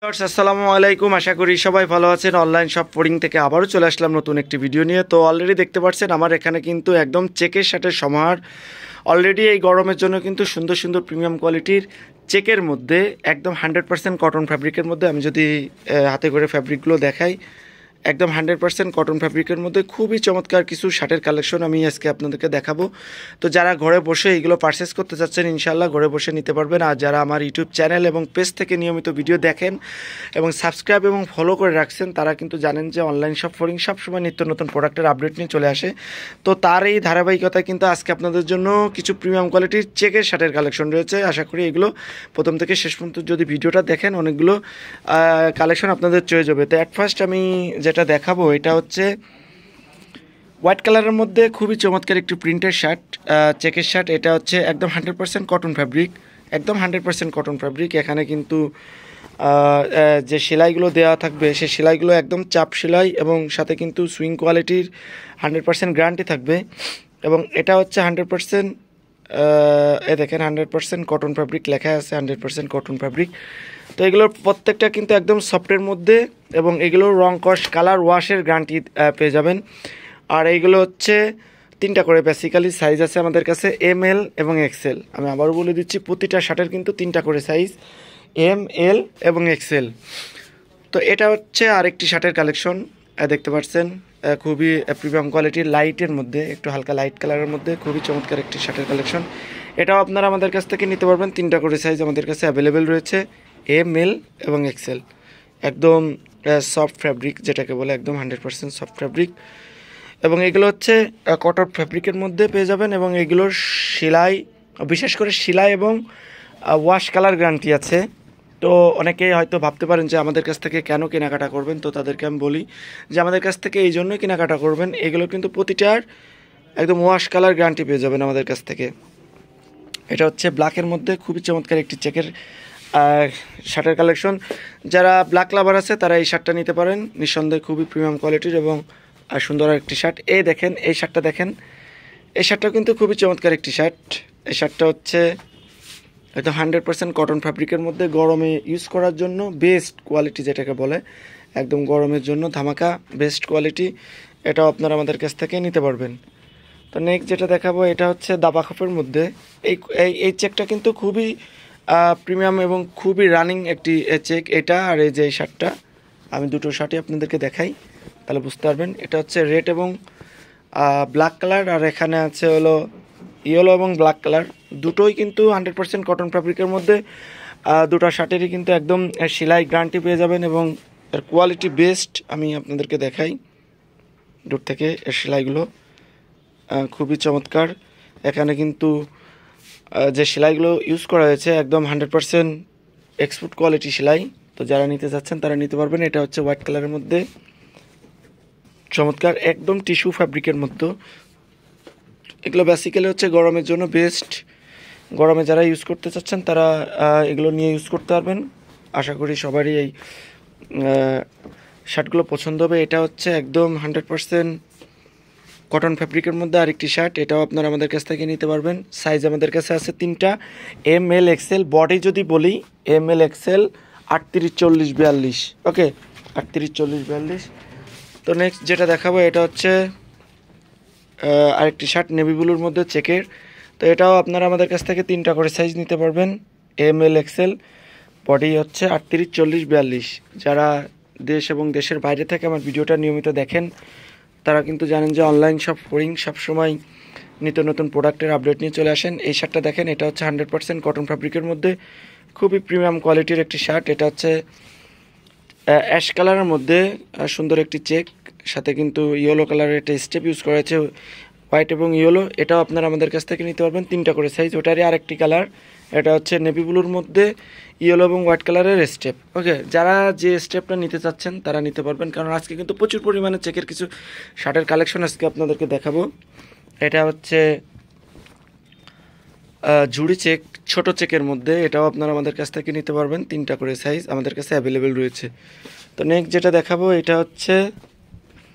আসসালামু আলাইকুম, আশা করি সবাই ভালো আছেন। অনলাইন শপ ফোরিং থেকে আবারও চলে আসলাম নতুন একটি ভিডিও নিয়ে। তো অলরেডি দেখতে পাচ্ছেন আমার এখানে কিন্তু একদম চেকের শার্টের সমাহার। অলরেডি এই গরমের জন্য কিন্তু সুন্দর সুন্দর প্রিমিয়াম কোয়ালিটির চেকের মধ্যে একদম 100% কটন ফ্যাব্রিকের মধ্যে, আমি যদি হাতে করে ফ্যাব্রিকগুলো দেখাই, একদম 100% কটন ফ্যাব্রিকের মধ্যে খুবই চমৎকার কিছু শার্টের কালেকশন আমি আজকে আপনাদেরকে দেখাবো। তো যারা ঘরে বসে এইগুলো পারচেস করতে চাচ্ছেন, ইনশাল্লাহ ঘরে বসে নিতে পারবেন। আর যারা আমার ইউটিউব চ্যানেল এবং পেজ থেকে নিয়মিত ভিডিও দেখেন এবং সাবস্ক্রাইব এবং ফলো করে রাখছেন, তারা কিন্তু জানেন যে অনলাইন শপ ফোরিং সবসময় নিত্য নতুন প্রোডাক্টের আপডেট নিয়ে চলে আসে। তো তার এই ধারাবাহিকতায় কিন্তু আজকে আপনাদের জন্য কিছু প্রিমিয়াম কোয়ালিটির চেকের শার্টের কালেকশন রয়েছে। আশা করি এগুলো প্রথম থেকে শেষ পর্যন্ত যদি ভিডিওটা দেখেন, অনেকগুলো কালেকশন আপনাদের চয়ে যাবে। তো অ্যাট ফার্স্ট আমি যেটা দেখাবো এটা হচ্ছে হোয়াইট কালারের মধ্যে খুবই চমৎকার একটি প্রিন্টের শার্ট, চেকের শার্ট। এটা হচ্ছে একদম 100% কটন ফ্যাব্রিক, একদম 100% কটন ফ্যাব্রিক। এখানে কিন্তু যে সেলাইগুলো দেওয়া থাকবে সেই সেলাইগুলো একদম চাপ সেলাই এবং সাথে কিন্তু সুইং কোয়ালিটির 100% গ্যারান্টি থাকবে। এবং এটা হচ্ছে 100% দেখেন 100% কটন ফ্যাব্রিক লেখা আছে, 100% কটন ফ্যাব্রিক। তো এগুলোর প্রত্যেকটা কিন্তু একদম সফটের মধ্যে এবং এগুলোর রং কস কালার ওয়াশের গ্যারান্টি পেয়ে যাবেন। আর এইগুলো হচ্ছে 3টা করে বেসিক্যালি সাইজ আছে আমাদের কাছে, ML এবং XL। আমি আবারও বলে দিচ্ছি, প্রতিটা শার্টের কিন্তু 3টা করে সাইজ, ML এবং XL। তো এটা হচ্ছে আরেকটি শার্টের কালেকশন, দেখতে পাচ্ছেন খুবই প্রিমিয়াম কোয়ালিটির লাইটের মধ্যে, একটু হালকা লাইট কালারের মধ্যে খুবই চমৎকার একটি শার্টের কালেকশন। এটাও আপনারা আমাদের কাছ থেকে নিতে পারবেন। 3টা করে সাইজ আমাদের কাছে অ্যাভেলেবেল রয়েছে, ML এবং XL। একদম সফট ফ্যাব্রিক যেটাকে বলে, একদম 100% সফট ফ্যাব্রিক। এবং এগুলো হচ্ছে কটন ফ্যাব্রিকের মধ্যে পেয়ে যাবেন। এবং এগুলোর সেলাই, বিশেষ করে সেলাই এবং ওয়াশ কালার গ্যারান্টি আছে। তো অনেকেই হয়তো ভাবতে পারেন যে আমাদের কাছ থেকে কেন কেনাকাটা করবেন। তো তাদেরকে আমি বলি যে আমাদের কাছ থেকে এই জন্যই কেনাকাটা করবেন, এগুলো কিন্তু প্রতিটার একদম ওয়াশ কালার গ্যারান্টি পেয়ে যাবেন আমাদের কাছ থেকে। এটা হচ্ছে ব্ল্যাকের মধ্যে খুবই চমৎকার একটি চেকের শার্টের কালেকশন। যারা ব্ল্যাক লাভার আছে তারা এই শার্টটা নিতে পারেন, নিঃসন্দেহে খুবই প্রিমিয়াম কোয়ালিটির এবং সুন্দর একটি শার্ট। এই দেখেন, এই শার্টটা দেখেন, এই শার্টটা কিন্তু খুবই চমৎকার একটি শার্ট। এই শার্টটা হচ্ছে একদম 100% কটন ফ্যাব্রিকের মধ্যে, গরমে ইউজ করার জন্য বেস্ট কোয়ালিটি যেটাকে বলে, একদম গরমের জন্য ধামাকা বেস্ট কোয়ালিটি। এটাও আপনারা আমাদের কাছ থেকে নিতে পারবেন। তো নেক্সট যেটা দেখাবো এটা হচ্ছে দাবা খপের মধ্যে। এই এই চেকটা কিন্তু খুবই প্রিমিয়াম এবং খুবই রানিং একটি চেক এটা। আর এই যে এই শার্টটা, আমি দুটো শার্টই আপনাদেরকে দেখাই তাহলে বুঝতে পারবেন। এটা হচ্ছে রেড এবং ব্ল্যাক কালার, আর এখানে আছে হলো ইয়েলো এবং ব্ল্যাক কালার। দুটোই কিন্তু 100% কটন ফ্যাব্রিকের মধ্যে। দুটো শার্টেরই কিন্তু একদম সেলাই গ্যারান্টি পেয়ে যাবেন এবং এর কোয়ালিটি বেস্ট। আমি আপনাদেরকে দেখাই দূর থেকে, এর সেলাইগুলো খুবই চমৎকার। এখানে কিন্তু যে সেলাইগুলো ইউজ করা হয়েছে একদম 100% এক্সপোর্ট কোয়ালিটি সেলাই। তো যারা নিতে চাচ্ছেন তারা নিতে পারবেন। এটা হচ্ছে হোয়াইট কালারের মধ্যে চমৎকার, একদম টিস্যু ফ্যাব্রিকের মধ্যে। এগুলো বেসিক্যালি হচ্ছে গরমের জন্য বেস্ট। গরমে যারা ইউজ করতে চাচ্ছেন তারা এগুলো নিয়ে ইউজ করতে পারবেন। আশা করি সবারই এই শার্টগুলো পছন্দ হবে। এটা হচ্ছে একদম 100% কটন ফ্যাব্রিকের মধ্যে আরেকটি শার্ট, এটাও আপনারা আমাদের কাছ থেকে নিতে পারবেন। সাইজ আমাদের কাছে আছে 3টা, ML XL। বডি যদি বলি ML XL 38, 40, 42, ওকে 38, 40, 42। তো নেক্সট যেটা দেখাবো এটা হচ্ছে আরেকটি শার্ট নেভি ব্লুর মধ্যে চেকের। তো এটাও আপনারা আমাদের কাছ থেকে 3টা করে সাইজ নিতে পারবেন, ML XL। বডি হচ্ছে 38, 40, 42। যারা দেশ এবং দেশের বাইরে থেকে আমার ভিডিওটা নিয়মিত দেখেন তারা কিন্তু জানেন যে অনলাইন শপ ফোরিং সবসময় নিত্য নতুন প্রোডাক্টের আপডেট নিয়ে চলে আসেন। এই শার্টটা দেখেন, এটা হচ্ছে 100% কটন ফ্যাব্রিকের মধ্যে খুবই প্রিমিয়াম কোয়ালিটির একটি শার্ট। এটা হচ্ছে অ্যাশ কালারের মধ্যে সুন্দর একটি চেক, সাথে কিন্তু ইয়েলো কালারের একটা স্টেপ ইউজ করা হয়েছে, হোয়াইট এবং ইয়েলো। এটাও আপনারা আমাদের কাছ থেকে নিতে পারবেন 3টা করে সাইজ। ওটারই আরেকটি কালার, এটা হচ্ছে নেভি ব্লুর মধ্যে ইয়েলো এবং হোয়াইট কালারের স্টেপ। ওকে, যারা যে স্টেপটা নিতে চাচ্ছেন তারা নিতে পারবেন, কারণ আজকে কিন্তু প্রচুর পরিমাণে চেকের কিছু শার্টের কালেকশন আজকে আপনাদেরকে দেখাবো। এটা হচ্ছে ঝুড়ি চেক, ছোট চেকের মধ্যে। এটাও আপনারা আমাদের কাছ থেকে নিতে পারবেন, 3টা করে সাইজ আমাদের কাছে অ্যাভেলেবেল রয়েছে। তো নেক্সট যেটা দেখাবো এটা হচ্ছে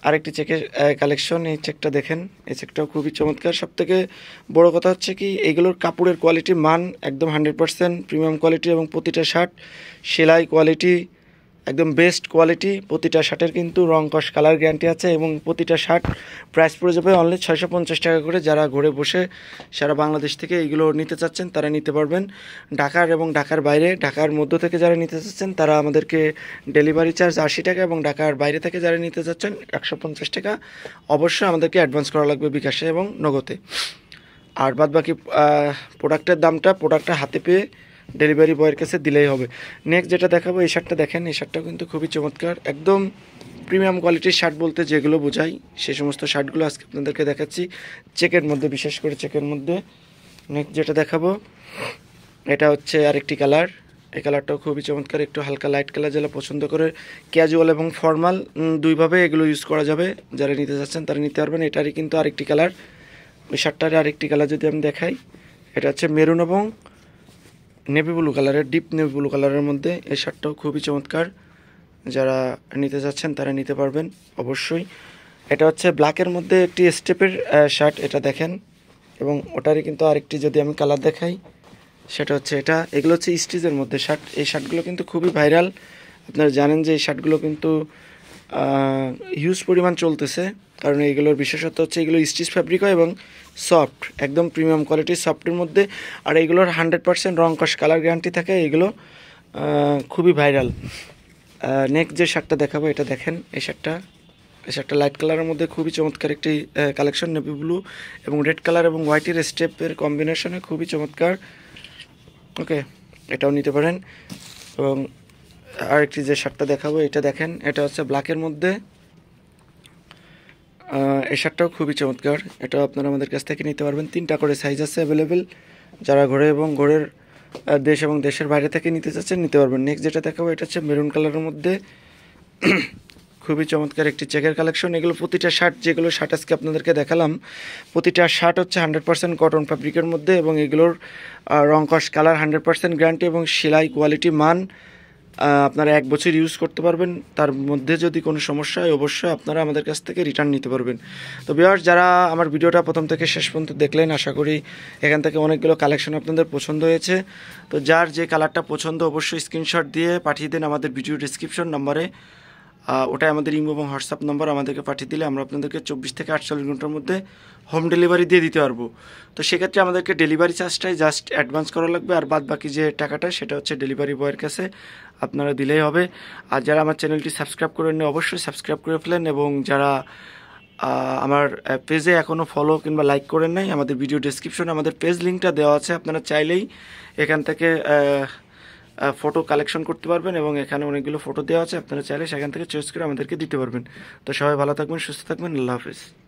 আরেকটি চেকের কালেকশন। এই চেকটা দেখেন, এই চেকটাও খুবই চমৎকার। সবথেকে বড় কথা হচ্ছে কি, এইগুলোর কাপড়ের কোয়ালিটি মান একদম 100% প্রিমিয়াম কোয়ালিটি এবং প্রতিটা শার্ট সেলাই কোয়ালিটি একদম বেস্ট কোয়ালিটি। প্রতিটা শার্টের কিন্তু রং কস কালার গ্যারান্টি আছে এবং প্রতিটা শার্ট প্রাইস পড়ে যাবে অনলি 650 টাকা করে। যারা ঘরে বসে সারা বাংলাদেশ থেকে এইগুলো নিতে চাচ্ছেন তারা নিতে পারবেন। ঢাকার এবং ঢাকার বাইরে, ঢাকার মধ্য থেকে যারা নিতে চাচ্ছেন তারা আমাদেরকে ডেলিভারি চার্জ 80 টাকা এবং ঢাকার বাইরে থেকে যারা নিতে চাচ্ছেন 150 টাকা। অবশ্যই আমাদেরকে অ্যাডভান্স করা লাগবে বিকাশে এবং নগদে। আর বাদ বাকি প্রোডাক্টের দামটা প্রোডাক্টটা হাতে পেয়ে ডেলিভারি বয়ের কাছে দিলেই হবে। নেক্সট যেটা দেখাবো, এই শার্টটা দেখেন। এই শার্টটাও কিন্তু খুবই চমৎকার, একদম প্রিমিয়াম কোয়ালিটির শার্ট বলতে যেগুলো বোঝাই সেই সমস্ত শার্টগুলো আজকে আপনাদেরকে দেখাচ্ছি, চেকের মধ্যে, বিশেষ করে চেকের মধ্যে। নেক্সট যেটা দেখাবো, এটা হচ্ছে আরেকটি কালার। এই কালারটাও খুবই চমৎকার, একটু হালকা লাইট কালার। যারা পছন্দ করে ক্যাজুয়াল এবং ফর্মাল দুইভাবে এগুলো ইউজ করা যাবে। যারা নিতে চাচ্ছেন তারা নিতে পারবেন। এটারই কিন্তু আরেকটি কালার, ওই শার্টটার আরেকটি কালার যদি আমি দেখাই, এটা হচ্ছে মেরুন এবং নেভি ব্লু কালারের, ডিপ নেভি ব্লু কালারের মধ্যে। এই শার্টটাও খুবই চমৎকার, যারা নিতে চাচ্ছেন তারা নিতে পারবেন অবশ্যই। এটা হচ্ছে ব্ল্যাকের মধ্যে একটি স্টেপের শার্ট, এটা দেখেন। এবং ওটারই কিন্তু আরেকটি যদি আমি কালার দেখাই, সেটা হচ্ছে এটা। এগুলো হচ্ছে স্টিচের মধ্যে শার্ট। এই শার্টগুলো কিন্তু খুবই ভাইরাল। আপনারা জানেন যে এই শার্টগুলো কিন্তু হিউজ পরিমাণ চলতেছে, কারণ এইগুলোর বিশেষত্ব হচ্ছে এগুলো স্টিচ ফ্যাব্রিক হয় এবং সফট, একদম প্রিমিয়াম কোয়ালিটির সফটের মধ্যে। আর এইগুলোর 100% রং কস কালার গ্যারান্টি থাকে। এগুলো খুবই ভাইরাল। নেক্সট যে শার্টটা দেখাবো, এটা দেখেন। এই শার্টটা লাইট কালারের মধ্যে খুবই চমৎকার একটি কালেকশন, নেভি ব্লু এবং রেড কালার এবং হোয়াইটের স্টেপের কম্বিনেশনে খুবই চমৎকার। ওকে, এটাও নিতে পারেন। এবং আরেকটি যে শার্টটা দেখাবো, এটা দেখেন। এটা হচ্ছে ব্ল্যাকের মধ্যে। এই শার্টটাও খুবই চমৎকার, এটাও আপনারা আমাদের কাছ থেকে নিতে পারবেন। 3টা করে সাইজ আছে অ্যাভেলেবেল। যারা ঘরে এবং ঘরের দেশ এবং দেশের বাইরে থেকে নিতে চাচ্ছেন নিতে পারবেন। নেক্সট যেটা দেখাবো, এটা হচ্ছে মেরুন কালারের মধ্যে। খুবই চমৎকার একটি চেকের কালেকশন। এগুলো প্রতিটা শার্ট, যেগুলো শার্ট আজকে আপনাদেরকে দেখালাম, প্রতিটা শার্ট হচ্ছে 100% কটন ফ্যাব্রিকের মধ্যে এবং এগুলোর রং কস কালার 100% গ্যারান্টি এবং সেলাই কোয়ালিটি মান আপনারা 1 বছর ইউজ করতে পারবেন। তার মধ্যে যদি কোনো সমস্যা হয় অবশ্যই আপনারা আমাদের কাছ থেকে রিটার্ন নিতে পারবেন। তো ভিউয়ার্স, যারা আমার ভিডিওটা প্রথম থেকে শেষ পর্যন্ত দেখলেন, আশা করি এখান থেকে অনেকগুলো কালেকশন আপনাদের পছন্দ হয়েছে। তো যার যে কালারটা পছন্দ অবশ্যই স্ক্রিনশট দিয়ে পাঠিয়ে দেন আমাদের ভিডিও ডিসক্রিপশন নম্বরে। ওটাই আমাদের ইমো এবং হোয়াটসঅ্যাপ নম্বর। আমাদেরকে পাঠিয়ে দিলে আমরা আপনাদেরকে 24 থেকে 48 ঘন্টার মধ্যে হোম ডেলিভারি দিয়ে দিতে পারবো। তো সেক্ষেত্রে আমাদেরকে ডেলিভারি চার্জটাই জাস্ট অ্যাডভান্স করা লাগবে, আর বাদ বাকি যে টাকাটা সেটা হচ্ছে ডেলিভারি বয়ের কাছে আপনারা দিলেই হবে। আর যারা আমার চ্যানেলটি সাবস্ক্রাইব করেন অবশ্যই সাবস্ক্রাইব করে ফেলেন, এবং যারা আমার পেজে এখনও ফলো কিংবা লাইক করেন নাই, আমাদের ভিডিও ডেসক্রিপশনে আমাদের পেজ লিঙ্কটা দেওয়া আছে। আপনারা চাইলেই এখান থেকে ফটো কালেকশন করতে পারবেন এবং এখানে অনেকগুলো ফটো দেওয়া আছে, আপনারা চাইলে সেখান থেকে চয়েস করে আমাদেরকে দিতে পারবেন। তো সবাই ভালো থাকবেন, সুস্থ থাকবেন, আল্লাহ হাফিজ।